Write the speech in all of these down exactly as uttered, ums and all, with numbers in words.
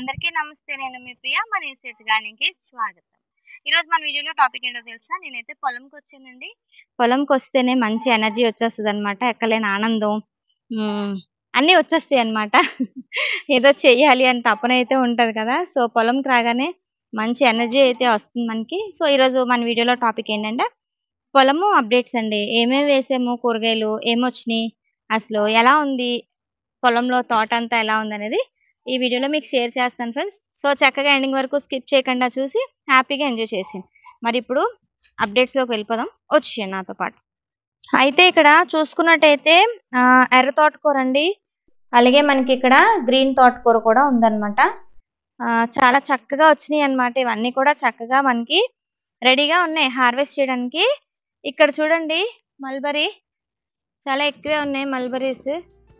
అందరికీ నమస్తే. నేను మీ ప్రియ. మన ఏసీహెచ్ గార్డెనింగ్‌కి స్వాగతం. ఈరోజు మన వీడియోలో టాపిక్ ఏంటో తెలుసా? నేనైతే పొలంకి వచ్చానండి. పొలంకి వస్తేనే మంచి ఎనర్జీ వచ్చేస్తదనమాట. ఎక్కలేని ఆనందం హ్మ్. అన్నీ వచ్చేస్తాయన్నమాట. ఏదో చెయ్యాలి అని తపన అయితే ఉంటది కదా! సో, పొలంకి రాగానే మంచి ఎనర్జీ అయితే వస్తుంది మనకి. సో, ఈరోజు మన వీడియోలో టాపిక్ ఏంటంటే పొలము అప్డేట్స్ అండి. ఏమేమి వేసాము కూరగాయలు, ఏమొచ్చినాయి, అసలు ఎలా ఉంది, పొలంలో తోటంతా ఎలా ఉందనేది ఈ వీడియోలో మీకు షేర్ చేస్తాను ఫ్రెండ్స్. సో, చక్కగా ఎండింగ్ వరకు స్కిప్ చేయకుండా చూసి హ్యాపీగా ఎంజాయ్ చేసేయండి. మరి ఇప్పుడు అప్డేట్స్‌లోకి వెళ్ళిపోదాం. వచ్చేయండి నాతో పాటు. అయితే ఇక్కడ చూసుకున్నట్టయితే ఆహ్, ఎర్ర తోటకూర అండి. అలాగే మనకి ఇక్కడ గ్రీన్ తోటకూర కూడా ఉందన్నమాట. ఆహ్, చాలా చక్కగా వచ్చినాయన్నమాట. ఇవన్నీ కూడా చక్కగా మనకి రెడీగా ఉన్నాయి హార్వెస్ట్ చేయడానికి. ఇక్కడ చూడండి మల్బరీ చాలా ఎక్కువే ఉన్నాయి మల్బరీస్.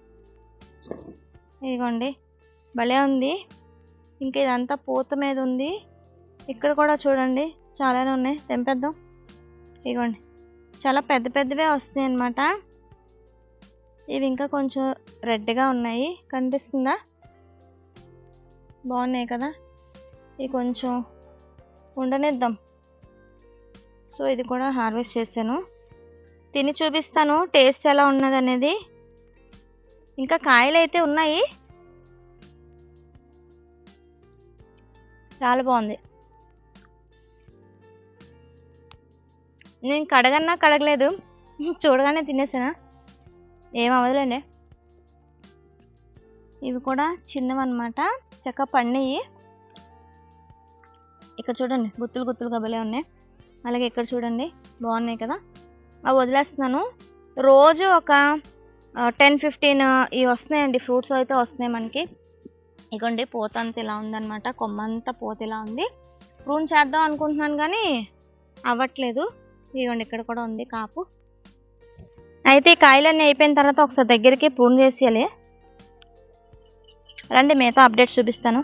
ఇదిగోండి భలే ఉంది. ఇంకా ఇదంతా పూత మీద ఉంది. ఇక్కడ కూడా చూడండి చాలానే ఉన్నాయి. తెంపేద్దాం. ఇదిగోండి చాలా పెద్ద పెద్దవే వస్తున్నాయి అన్నమాట. ఇవి ఇంకా కొంచెం రెడ్గా ఉన్నాయి. కనిపిస్తుందా? బాగున్నాయి కదా. ఇవి కొంచెం ఉండనిద్దాం. సో ఇది కూడా హార్వెస్ట్ చేశాను. తిని చూపిస్తాను టేస్ట్ ఎలా ఉన్నది అనేది. ఇంకా కాయలు అయితే ఉన్నాయి. చాలా బాగుంది. నేను కడగన్నా కడగలేదు, చూడగానే తినేసానా. ఏం అవ్వదులేండి. ఇవి కూడా చిన్నవన్నమాట, చక్కగా పండియి. ఇక్కడ చూడండి గుత్తులు గుత్తులుగా భలే ఉన్నాయి. అలాగే ఇక్కడ చూడండి బాగున్నాయి కదా. అవి వదిలేస్తున్నాను. రోజు ఒక టెన్ ఫిఫ్టీన్ ఇవి వస్తున్నాయండి. ఫ్రూట్స్ అయితే వస్తున్నాయి మనకి. ఇగోండి పూత అంతా ఇలా ఉందన్నమాట. కొమ్మంతా పూత ఇలా ఉంది. ప్రూన్ చేద్దాం అనుకుంటున్నాను కానీ అవ్వట్లేదు. ఇగోండి ఇక్కడ కూడా ఉంది కాపు. అయితే ఈ కాయలన్నీ అయిపోయిన తర్వాత ఒకసారి దగ్గరికి ప్రూన్ చేసేయాలి. రండి మిగతా అప్డేట్స్ చూపిస్తాను.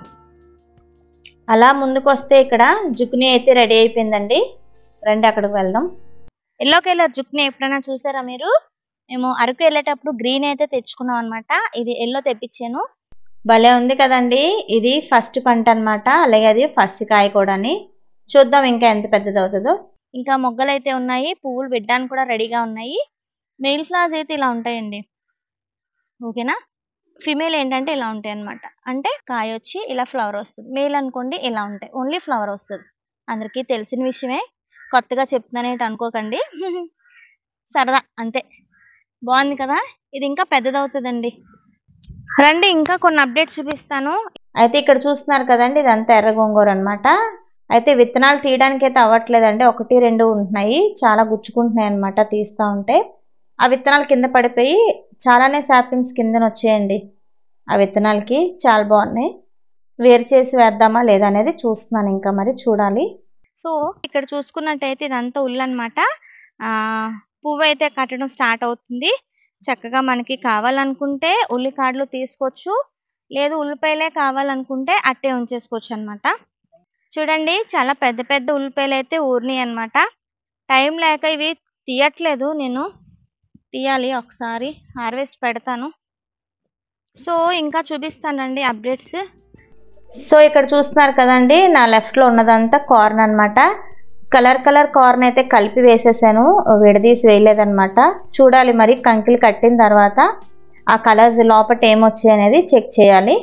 అలా ముందుకు వస్తే ఇక్కడ జుక్ని అయితే రెడీ అయిపోయిందండి. రండి అక్కడికి వెళ్దాం. ఎల్లో కలర్ జుక్ని ఎప్పుడైనా చూసారా మీరు? మేము అరకు వెళ్ళేటప్పుడు గ్రీన్ అయితే తెచ్చుకున్నాం అనమాట. ఇది ఎల్లో తెప్పించాను. భలే ఉంది కదండి. ఇది ఫస్ట్ పంట అనమాట. అలాగే అది ఫస్ట్ కాయ కూడాని. చూద్దాం ఇంకా ఎంత పెద్దది అవుతుందో. ఇంకా మొగ్గలు అయితే ఉన్నాయి. పువ్వులు పెట్టడానికి కూడా రెడీగా ఉన్నాయి. మెయిల్ ఫ్లవర్స్ అయితే ఇలా ఉంటాయండి. ఓకేనా. ఫిమేల్ ఏంటంటే ఇలా ఉంటాయి అనమాట. అంటే కాయ వచ్చి ఇలా ఫ్లవర్ వస్తుంది. మేల్ అనుకోండి ఇలా ఉంటాయి. ఓన్లీ ఫ్లవర్ వస్తుంది. అందరికీ తెలిసిన విషయమే, కొత్తగా చెప్తున్నానేంటి అనుకోకండి. సరదా అంతే. బాగుంది కదా. ఇది ఇంకా పెద్దదవుతుందండి. రండి ఇంకా కొన్ని అప్డేట్స్ చూపిస్తాను. అయితే ఇక్కడ చూస్తున్నారు కదండి, ఇదంతా ఎర్ర గోంగూర అనమాట. అయితే విత్తనాలు తీయడానికి అయితే అవ్వట్లేదండి. ఒకటి రెండు ఉంటున్నాయి, చాలా గుచ్చుకుంటున్నాయి అనమాట తీస్తూ ఉంటే. ఆ విత్తనాలు కింద పడిపోయి చాలానే శాపింగ్స్ కిందన వచ్చేయండి. ఆ విత్తనాలకి చాలా బాగున్నాయి. వేరు చేసి వేద్దామా లేదా అనేది చూస్తున్నాను. ఇంకా మరి చూడాలి. సో ఇక్కడ చూసుకున్నట్టయితే ఇదంతా ఉల్లు అనమాట. పువ్వు అయితే కట్టడం స్టార్ట్ అవుతుంది. చక్కగా మనకి కావాలనుకుంటే ఉల్లికాడలు తీసుకోవచ్చు, లేదు ఉల్లిపాయలే కావాలనుకుంటే అట్టే ఉంచేసుకోవచ్చు అనమాట. చూడండి చాలా పెద్ద పెద్ద ఉల్లిపాయలు అయితే ఊరినాయి అనమాట. టైం లేక ఇవి తీయట్లేదు. నేను తీయాలి, ఒకసారి హార్వెస్ట్ పెడతాను. సో ఇంకా చూపిస్తానండి అప్డేట్స్. సో ఇక్కడ చూస్తున్నారు కదండి, నా లెఫ్ట్లో ఉన్నదంతా కార్న్ అనమాట. కలర్ కలర్ కార్న్ అయితే కలిపి వేసేసాను, విడదీసి వేయలేదన్నమాట. చూడాలి మరి కంకిలు కట్టిన తర్వాత ఆ కలర్స్ లోపల ఏమొచ్చాయి అనేది చెక్ చేయాలి.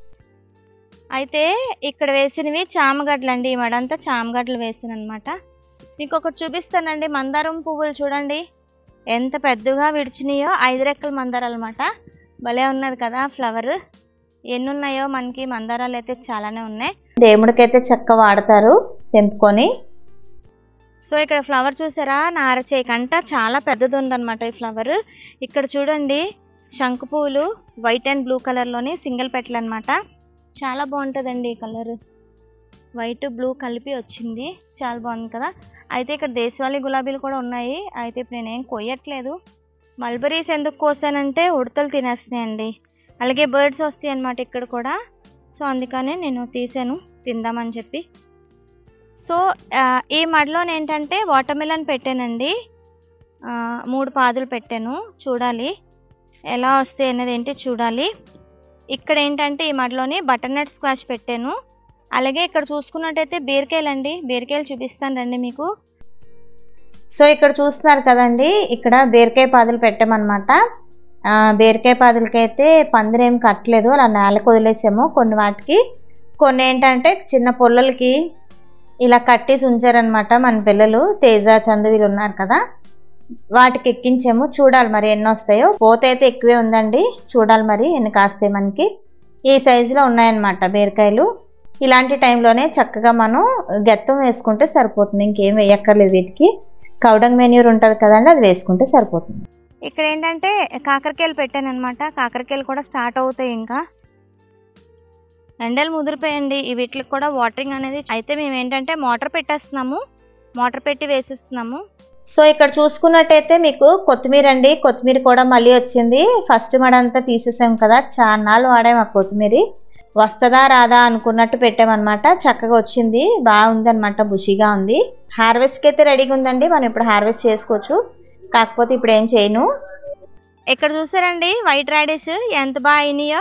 అయితే ఇక్కడ వేసినవి చామగడ్డలు అండి. ఈ మడంతా చామగడ్డలు వేసాను అనమాట. మీకు ఒకటి చూపిస్తానండి. మందారం పువ్వులు చూడండి ఎంత పెద్దగా విడిచినాయో. ఐదు రెక్కల మందారాలు అనమాట. భలే ఉన్నది కదా ఫ్లవర్. ఎన్ని ఉన్నాయో మనకి మందారాలు అయితే చాలానే ఉన్నాయి. దేవుడికైతే చెక్క వాడతారు తెంపుకొని. సో ఇక్కడ ఫ్లవర్ చూసారా, నా అరచేయి కంట చాలా పెద్దది ఉందన్నమాట ఈ ఫ్లవర్. ఇక్కడ చూడండి శంకు పువ్వులు వైట్ అండ్ బ్లూ కలర్లోని సింగిల్ పెటల్ అనమాట. చాలా బాగుంటుందండి ఈ కలర్. వైట్ బ్లూ కలిపి వచ్చింది, చాలా బాగుంది కదా. అయితే ఇక్కడ దేశవాళీ గులాబీలు కూడా ఉన్నాయి. అయితే ఇప్పుడు నేనేం కొయ్యట్లేదు. మల్బరీస్ ఎందుకు కోసానంటే ఉడతలు తినేస్తున్నాయండి. అలాగే బర్డ్స్ వస్తాయి అన్నమాట ఇక్కడ కూడా. సో అందుకనే నేను తీసాను తిందామని చెప్పి. సో ఈ మడిలో ఏంటంటే వాటర్ మిలన్ పెట్టానండి. మూడు పాదులు పెట్టాను. చూడాలి ఎలా వస్తాయి అనేది ఏంటి చూడాలి. ఇక్కడ ఏంటంటే ఈ మడిలోని బటర్నట్ స్క్వాష్ పెట్టాను. అలాగే ఇక్కడ చూసుకున్నట్టయితే బీరకాయలండి, బీరకాయలు చూపిస్తాను రండి మీకు. సో ఇక్కడ చూస్తున్నారు కదండి, ఇక్కడ బీరకాయ పాదులు పెట్టామన్నమాట. బీరకాయ పాదులకైతే పందిరేం కట్టలేదు, అలా నేలకు వదిలేసాము. కొన్ని వాటికి, కొన్ని ఏంటంటే చిన్న పొల్లలకి ఇలా కట్టేసి ఉంచారనమాట మన పిల్లలు. తేజ, చందు వీళ్ళు ఉన్నారు కదా, వాటికి ఎక్కించాము. చూడాలి మరి ఎన్ని వస్తాయో. పోత అయితే ఎక్కువే ఉందండి, చూడాలి మరి ఎన్ని కాస్తాయి మనకి. ఈ సైజులో ఉన్నాయన్నమాట బీరకాయలు. ఇలాంటి టైంలోనే చక్కగా మనం గెత్తం వేసుకుంటే సరిపోతుంది, ఇంకేం వేయక్కర్లేదు వీటికి. కౌడంగ్ మెన్యూర్ ఉంటుంది కదండి, అది వేసుకుంటే సరిపోతుంది. ఇక్కడ ఏంటంటే కాకరకాయలు పెట్టాను అనమాట. కాకరకాయలు కూడా స్టార్ట్ అవుతాయి. ఇంకా ఎండలు ముదిరిపోయండి, ఈ వీటికి కూడా వాటరింగ్ అనేది. అయితే మేము ఏంటంటే మోటార్ పెట్టేస్తున్నాము, మోటార్ పెట్టి వేసేస్తున్నాము. సో ఇక్కడ చూసుకున్నట్టయితే మీకు కొత్తిమీర అండి, కొత్తిమీర కూడా మళ్ళీ వచ్చింది. ఫస్ట్ మడంతా తీసేసాం కదా, చాన్నాళ్ళు వాడాము ఆ కొత్తిమీర. వస్తుందా రాదా అనుకున్నట్టు పెట్టామన్నమాట. చక్కగా వచ్చింది, బాగుంది అనమాట, బుషిగా ఉంది. హార్వెస్ట్కి అయితే రెడీగా ఉందండి, మనం ఇప్పుడు హార్వెస్ట్ చేసుకోవచ్చు. కాకపోతే ఇప్పుడు ఏం చేయను. ఇక్కడ చూసారండి వైట్ రాడిష్ ఎంత బాగా అయినాయో.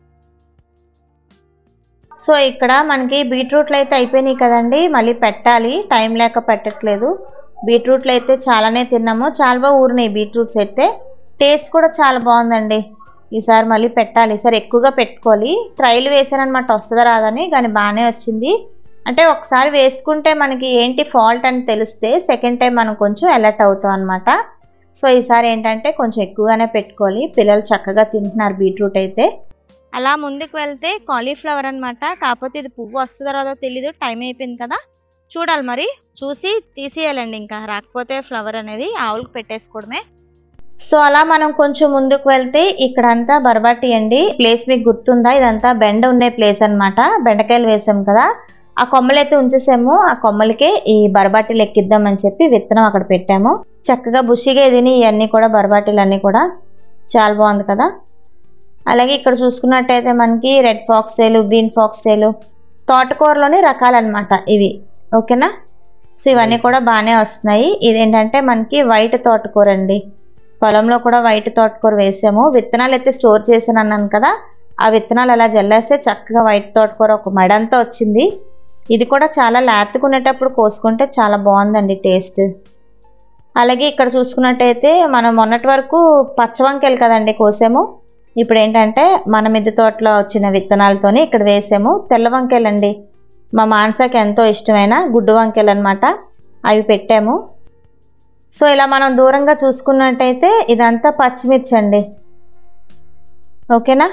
సో ఇక్కడ మనకి బీట్రూట్లు అయితే అయిపోయినాయి కదండి, మళ్ళీ పెట్టాలి, టైం లేక పెట్టట్లేదు. బీట్రూట్లు అయితే చాలానే తిన్నాము, చాలా బాగా ఊరినాయి బీట్రూట్స్ అయితే. టేస్ట్ కూడా చాలా బాగుందండి. ఈసారి మళ్ళీ పెట్టాలి, ఈసారి ఎక్కువగా పెట్టుకోవాలి. ట్రైల్ వేసానమాట వస్తుందా రాదని, కానీ బాగానే వచ్చింది. అంటే ఒకసారి వేసుకుంటే మనకి ఏంటి ఫాల్ట్ అని తెలిస్తే సెకండ్ టైం మనం కొంచెం అలర్ట్ అవుతాం అనమాట. సో ఈసారి ఏంటంటే కొంచెం ఎక్కువగానే పెట్టుకోవాలి. పిల్లలు చక్కగా తింటున్నారు బీట్రూట్ అయితే. అలా ముందుకు వెళ్తే కాలీఫ్లవర్ అనమాట. కాకపోతే ఇది పువ్వు వస్తుందో రాదో తెలీదు, టైం అయిపోయింది కదా, చూడాలి మరి. చూసి తీసేయాలండి, ఇంకా రాకపోతే ఫ్లవర్ అనేది ఆవులకు పెట్టేసుకోవడమే. సో అలా మనం కొంచెం ముందుకు వెళ్తే ఇక్కడంతా బర్బాటి అండి. ప్లేస్ మీకు గుర్తుందా, ఇదంతా బెండ ఉండే ప్లేస్ అనమాట. బెండకాయలు వేసాం కదా, ఆ కొమ్మలైతే ఉంచేసాము. ఆ కొమ్మలకే ఈ బర్బాటీలు ఎక్కిద్దామని చెప్పి విత్తనం అక్కడ పెట్టాము. చక్కగా బుషిగా ఎదిని ఇవన్నీ కూడా బర్బాటీలు అన్నీ కూడా చాలా బాగుంది కదా. అలాగే ఇక్కడ చూసుకున్నట్టయితే మనకి red fox tail, green fox tail, తోటకూరలోని రకాలన్నమాట ఇవి. ఓకేనా. సో ఇవన్నీ కూడా బాగానే వస్తున్నాయి. ఇదేంటంటే మనకి వైట్ తోటకూర అండి. పొలంలో కూడా వైట్ తోటకూర వేసాము. విత్తనాలు అయితే స్టోర్ చేసాను అన్నాను కదా, ఆ విత్తనాలు అలా జల్లేస్తే చక్కగా వైట్ తోటకూర ఒక మడంతా వచ్చింది. ఇది కూడా చాలా లేతకునేటప్పుడు కోసుకుంటే చాలా బాగుందండి టేస్ట్. అలాగే ఇక్కడ చూసుకున్నట్టయితే మనం మొన్నటి వరకు పచ్చవంకాయలు కదండి కోసాము. ఇప్పుడు ఏంటంటే మన మిద్దె తోటలో వచ్చిన విత్తనాలతోనే ఇక్కడ వేసాము. తెల్ల వంకాయలు అండి, మా మానసకి ఎంతో ఇష్టమైన గుడ్డు వంకాయలు అనమాట, అవి పెట్టాము. సో ఇలా మనం దూరంగా చూసుకున్నట్టయితే ఇదంతా పచ్చిమిర్చి అండి. ఓకేనా.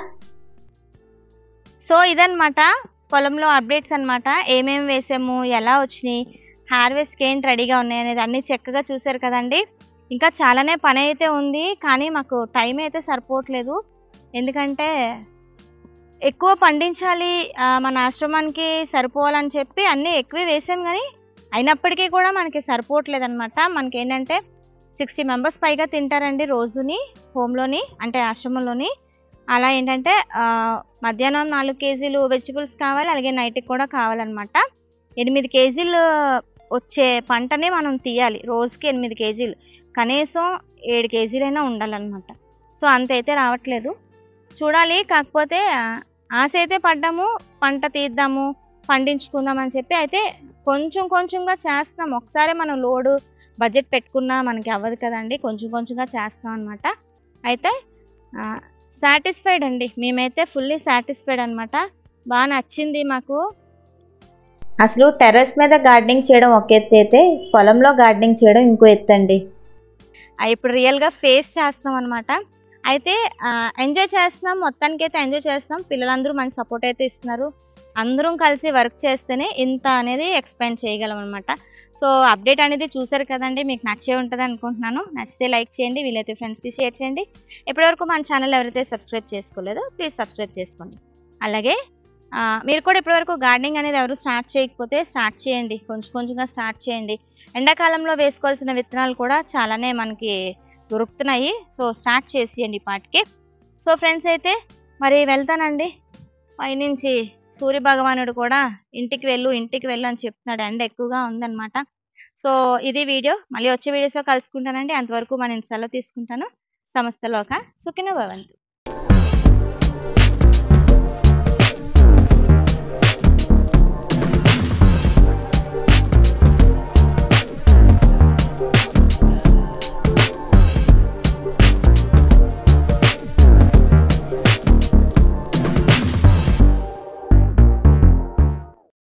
సో ఇదన్నమాట పొలంలో అప్డేట్స్ అనమాట. ఏమేమి వేసాము, ఎలా వచ్చినాయి, హార్వెస్ట్కి ఏంటి రెడీగా ఉన్నాయి అనేది అన్నీ చక్కగా చూసారు కదండి. ఇంకా చాలానే పని అయితే ఉంది, కానీ మాకు టైం అయితే సరిపోవట్లేదు. ఎందుకంటే ఎక్కువ పండించాలి, మన ఆశ్రమానికి సరిపోవాలని చెప్పి అన్నీ ఎక్కువే వేసాం, కానీ అయినప్పటికీ కూడా మనకి సరిపోవట్లేదు అనమాట. మనకి ఏంటంటే సిక్స్టీ మెంబర్స్ పైగా తింటారండి రోజుని హోమ్లోని, అంటే ఆశ్రమంలోని. అలా ఏంటంటే మధ్యాహ్నం నాలుగు కేజీలు వెజిటబుల్స్ కావాలి, అలాగే నైట్కి కూడా కావాలన్నమాట. ఎనిమిది కేజీలు వచ్చే పంటని మనం తీయాలి, రోజుకి ఎనిమిది కేజీలు, కనీసం ఏడు కేజీలైనా ఉండాలన్నమాట. సో అంత అయితే రావట్లేదు, చూడాలి. కాకపోతే ఆశ అయితే పడ్డాము, పంట తీద్దాము, పండించుకుందాం అని చెప్పి అయితే కొంచెం కొంచెంగా చేస్తున్నాం. ఒకసారి మనం లోడు బడ్జెట్ పెట్టుకున్నా మనకి అవ్వదు కదండి, కొంచెం కొంచెంగా చేస్తాం అనమాట. అయితే సాటిస్ఫైడ్ అండి, మేమైతే ఫుల్లీ సాటిస్ఫైడ్ అనమాట. బాగా నచ్చింది మాకు. అసలు టెర్రస్ మీద గార్డెనింగ్ చేయడం ఒక ఎత్తు అయితే, పొలంలో గార్డెనింగ్ చేయడం ఇంకో ఎత్తు అండి. ఇప్పుడు రియల్గా ఫేస్ చేస్తాం అనమాట. అయితే ఎంజాయ్ చేస్తున్నాం, మొత్తానికి అయితే ఎంజాయ్ చేస్తున్నాం. పిల్లలందరూ మంచి సపోర్ట్ అయితే ఇస్తున్నారు. అందరం కలిసి వర్క్ చేస్తేనే ఇంత అనేది ఎక్స్పాండ్ చేయగలం అనమాట. సో అప్డేట్ అనేది చూసారు కదండి, మీకు నచ్చే ఉంటుంది అనుకుంటున్నాను. నచ్చితే లైక్ చేయండి, వీలైతే ఫ్రెండ్స్కి షేర్ చేయండి. ఇప్పటివరకు మన ఛానల్ ఎవరైతే సబ్స్క్రైబ్ చేసుకోలేదో ప్లీజ్ సబ్స్క్రైబ్ చేసుకోండి. అలాగే మీరు కూడా ఇప్పటివరకు గార్డెనింగ్ అనేది ఎవరు స్టార్ట్ చేయకపోతే స్టార్ట్ చేయండి, కొంచెం కొంచెంగా స్టార్ట్ చేయండి. ఎండాకాలంలో వేసుకోవాల్సిన విత్తనాలు కూడా చాలానే మనకి దొరుకుతున్నాయి. సో స్టార్ట్ చేసేయండి పాటికి. సో ఫ్రెండ్స్ అయితే మరి వెళ్తానండి. పైనుంచి సూర్య భగవానుడు కూడా ఇంటికి వెళ్ళు ఇంటికి వెళ్ళు అని చెప్తున్నాడు, ఎండ ఎక్కువగా ఉందన్నమాట. సో ఇది వీడియో, మళ్ళీ వచ్చే వీడియోస్లో కలుసుకుంటానండి. అంతవరకు మన సెలవు తీసుకుంటాను. సమస్తలోక సుఖినో భవంతు.